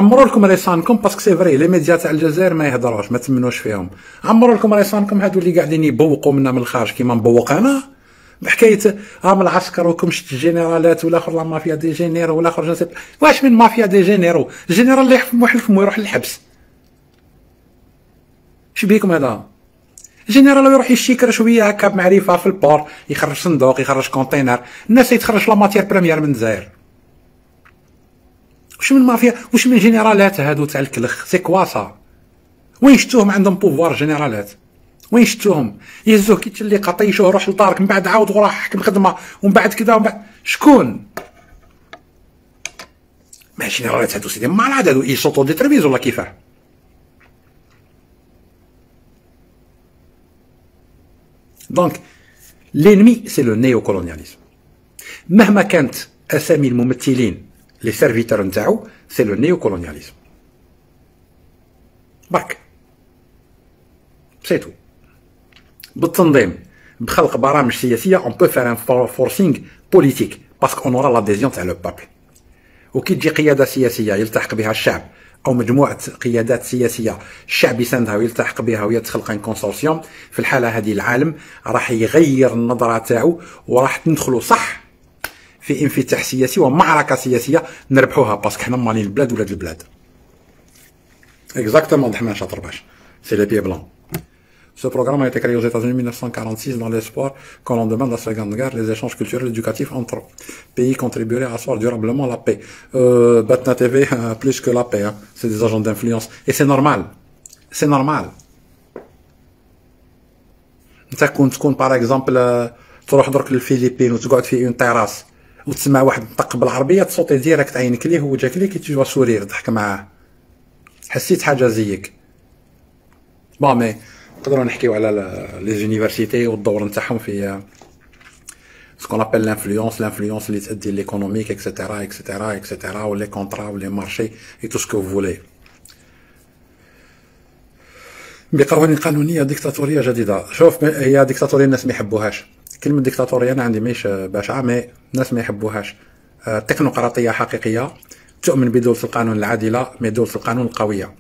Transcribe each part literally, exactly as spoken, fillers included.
عمروا لكم ريسانكم باسكو سي فري لي ميديا تاع الجزائر ما يهضروش ما تمنوش فيهم. عمروا لكم ريسانكم هادو اللي قاعدين يبوقوا منا من الخارج كيما نبوق انا بحكايه ها من العسكر وكم شت الجنرالات ولا اخر لا مافيا دي جينيرو ولا اخر جنسيب. واش من مافيا دي جينيرو؟ الجنرال اللي يحكم يحكم يروح للحبس. اش بيكم هذا؟ الجنرال يروح يشيكر شويه هكا بمعرفه في البور، يخرج صندوق يخرج كونتينر، الناس يتخرج لا ماتير بريمير من الجزائر. واش من مافيا؟ واش من جنرالات هادو تاع الكلخ؟ سي كوا سا؟ وين شفتوهم عندهم بوفوار جنرالات؟ وين شفتوهم؟ يهزوه كي تشلي قطيشوه روح لدارك من بعد عاود وراح حكم خدمه ومن بعد كذا ومن بعد شكون؟ ما جنرالات هادو سيدي ما هادو يسوطو دي ترفيز ولا كيفاه؟ دونك لينمي سي لو نيو كولونياليزم. مهما كانت اسامي الممثلين لي سيرفيتور نتاعو سي لو نيو كولونياليزم. برك سيتو بالتنظيم بخلق برامج سياسيه اون بو فار ان فورسينغ بوليتيك باسكو اون اورا لاديزيون تاع لو بابل. وكي تجي قياده سياسيه يلتحق بها الشعب او مجموعه قيادات سياسيه الشعب يساندها ويلتحق بها وهي تخلق ان كونسورسيوم، في الحاله هذه العالم راح يغير النظره تاعو وراح ندخلوا صح في انفتاح سياسي ومعركه سياسيه نربحوها باسكو حنا مالين البلاد ولاد البلاد. اكزاكتومون دحمان شاطر باش سي لي بيي بلون. Ce programme a été créé aux États-Unis en mille neuf cent quarante-six dans l'espoir qu'au lendemain de la Seconde Guerre, les échanges culturels et éducatifs entre pays contribueraient à asseoir durablement la paix. Euh, Batna T V, euh, plus que la paix, hein. C'est des agents d'influence. Et c'est normal. C'est normal. انت كون تكون باغ اكزومبل تروح درك للفلبين وتقعد في اون تيراس وتسمع واحد يطق بالعربيه تصوتي ديريكت عينك ليه هو جاك ليه كي تجوا سورير تضحك معاه. حسيت حاجه زيك. بون مي نقدروا نحكيو على لي زونيفرسيتي والدور نتاعهم في سكون ابل لانفلونس لانفلونس اللي تادي ليكونوميك اكسيتيرا اكسيتيرا اكسيتيرا ولي كونطرا ولي مارشي اي تو سكو فولي بقوانين قانونيه ديكتاتوريه جديده. شوف هي ديكتاتوريه الناس ما يحبوهاش. كلمه ديكتاتوريه انا عندي ماهيش باشعه مي الناس ما يحبوهاش. تكنوقراطيه حقيقيه تؤمن بدولة القانون العادله مي دولة القانون القويه.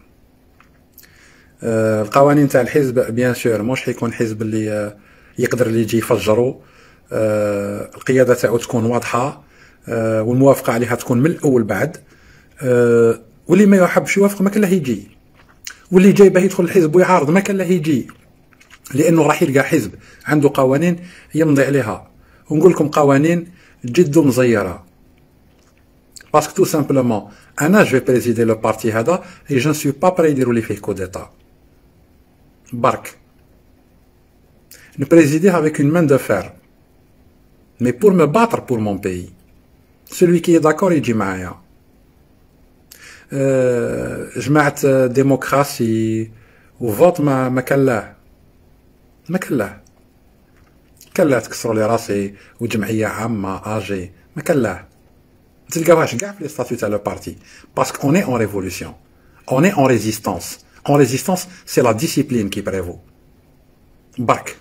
القوانين تاع الحزب بيان سور موش حيكون حزب اللي يقدر اللي يجي يفجروا. القياده تاعو تكون واضحه والموافقه عليها تكون من الاول بعد. واللي ما يحبش يوافق ما كان له يجي، واللي جاي باه يدخل الحزب ويعارض ما كان له يجي، لانه راح يلقى حزب عنده قوانين يمضي عليها. ونقول لكم قوانين جد مزيره باسكو تو سامبلومون انا جو بريزيدي لو بارتي هذا اي جو نسوي با بري يديروا لي فيه كو ديتا برك ne présider avec une main de fer mais pour me battre pour mon pays. celui qui est d'accord يجي معايا. جماعة ديمقراطي وفوت ما ما كلاه ما كلاه كلاه تكسروا لي راسي وجمعية عامة اجي ما كلاه. ما تلقاوهاش كاع في لي ستاتيو تاع لو بارتي باسكو اون اي اون ريفولوسيون اون اي اون ريزيستانس. اون ريزيستانس سي لا ديسيبلين كي بريفو. برك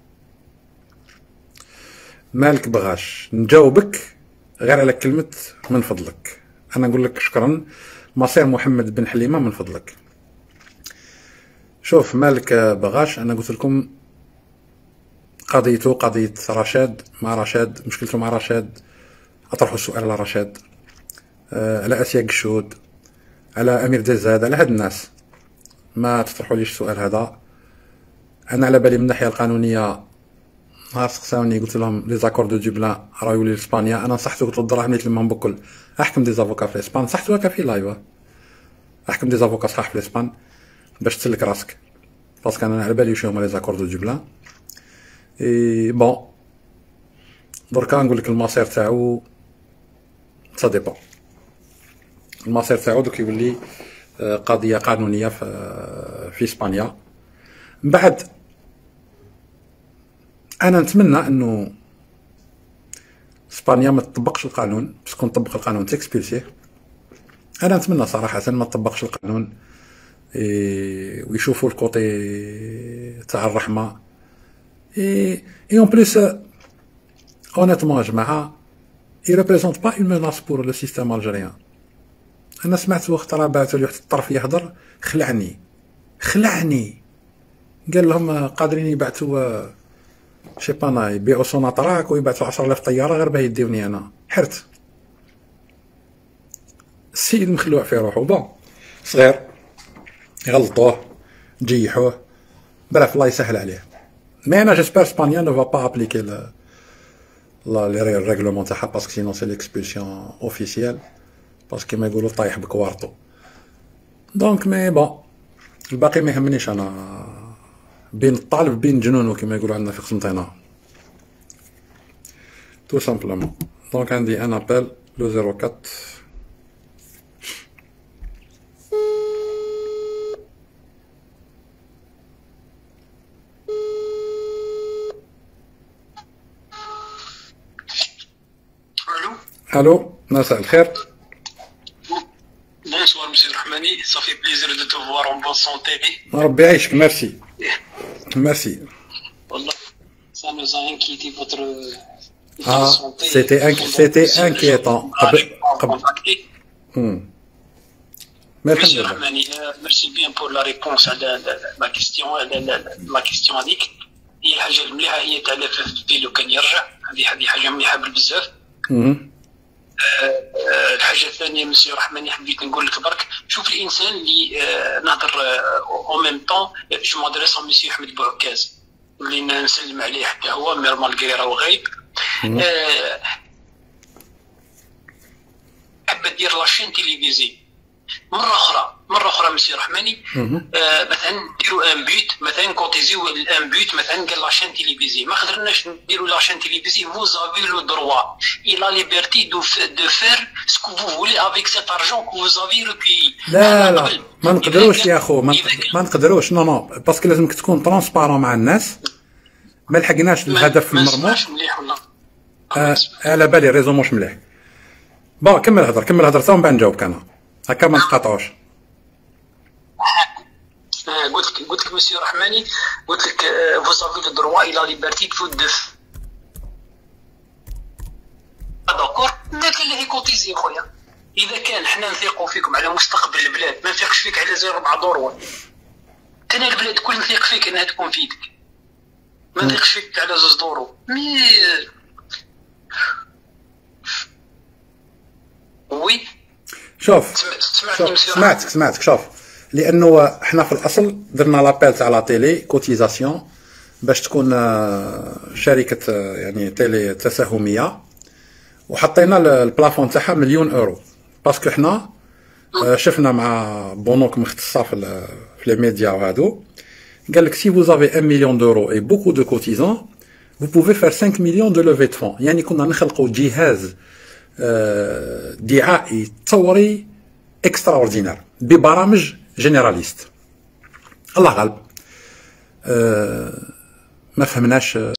مالك بغاش نجاوبك غير على كلمة من فضلك. أنا نقول لك شكرا مصير محمد بن حليمة من فضلك. شوف مالك بغاش أنا قلت لكم قضيته قضية رشاد مع رشاد، مشكلته مع رشاد أطرحوا السؤال على رشاد، أه على أسيا قشود، على أمير دزاد، على هاد الناس ما تطرحوا ليش السؤال هذا. أنا على بالي من الناحية القانونية نهار سقساوني قلت لهم لي زاكور دو دوبلان راه يولي لاسبانيا، انا نصحته قلت له الدراهم اللي تلمهم بكل احكم دي زافوكا في اسبان. نصحته هكا في لايف احكم دي زافوكا صحاح في اسبان باش تسلك راسك باسكو انا على بالي واش هما لي زاكور دو دوبلان. اي بون دركا نقول لك المصير تاعو سا ديبون. المصير تاعو دوك يولي قضيه قانونيه في في اسبانيا. من بعد انا نتمنى انه اسبانيا ما تطبقش القانون باسكو نطبق القانون تكسبيلسيه. انا نتمنى صراحه ما تطبقش القانون إيه ويشوفوا الكوتي تاع الرحمه. اي اي اون بليس اونيتمون يا جماعه اي ريبريزونت با اون ميناس بور لو سيستيم الجيريان. انا سمعت وقت راه بعثوا لي واحد الطرف يهضر، خلعني خلعني قال لهم قادرين يبعثوا شي بانا يبيعوا سوناطراك ويبعثوا عشرة آلاف طياره غير باه يديوني انا. حرت السيد مخلوع في روحو. بون صغير يغلطوه جيحوه، برف الله يسهل عليه. مي انا جيسبر اسبانيا نو فا با ابليكي لا لي ريغلومون تاعها، باسكو سينون سي ليكسبولسيون اوفيسيال، باسكو كيما يقولوا طايح بكوارطو. دونك مي بون الباقي ما يهمنيش، انا بين الطالب بين جنونو كيما يقولوا عندنا في قسنطينه تو سامبلومون. دونك عندي ان ابل لو زيرو أربعة. الو مساء الخير. Bonsoir monsieur Rahmani, ça fait plaisir de te voir en bonne santé. ربي يعيشك. ميرسي ميرسي. والله ça nous a inquiété votre Ah, santé. c'était c'était inquiétant. قبل قبل. Monsieur Rahmani, merci bien pour la réponse à ma question, ma question هذيك. هي الحاجة المليحة هي تلف الفيلو كان يرجع، هذه هذه حاجة مليحة بزاف. الحاجه الثانيه مسي رحماني حبيت نقول لك برك، شوف الانسان اللي نهضر او ميم طون جو مادريس مسي احمد بوعكاز اللي نسلم عليه حتى هو مير مالغري راهو غايب. حابه دير لاشين تيليفيزي مره اخرى مره اخرى مسي رحماني. آه مثلا نديروا ان بوت، مثلا كوتيزيو ان بوت مثلا قال لاشين تيليفيزي، ما قدرناش نديروا لاشين تيليفيزي. فوز افي لو دروا اي لا ليبرتي دو دو فير سكو فو فولي افيك سيت ارجون كو فوز افي ريكويي. لا لا ما نقدروش يا خو، ما نقدروش. نو نو باسكو لازمك تكون ترونسبارون مع الناس. ما لحقناش الهدف المرموش. آه على بالي ريزو مش مليح. بون كمل هضر كمل هضر ومن بعد نجاوبك انا، هكا ما نتقاطعوش. قلت لك قلت لك مسيو رحماني، قلت لك فوز افي لو دروا اي لا ليبرتي دو دف داكور. ما كاين اللي يكوتيزي خويا. اذا كان حنا نثيقوا فيكم على مستقبل البلاد، ما نثيقش فيك على زيرو ربع دروا. انا البلاد كل نثيق فيك انها تكون في يدك، ما نثيقش فيك على زوج دورو. مي وي شوف شوف سمعتك سمعتك شوف، لانه احنا في الاصل درنا لابيل تاع لا تيلي كوتيزاسيون باش تكون شركه يعني تيلي تساهميه، وحطينا البلافون تاعها مليون اورو، باسكو حنا شفنا مع بنوك مختصه في في لي ميديا وهادو، قال لك سي vous avez un million d'euros et beaucoup de cotisants vous pouvez faire cinq millions de levée de fonds. يعني كنا نخلقوا جهاز دعائي تصوري اكسترا اوردينار ببرامج جينيراليست. الله غالب. أه ما فهمناش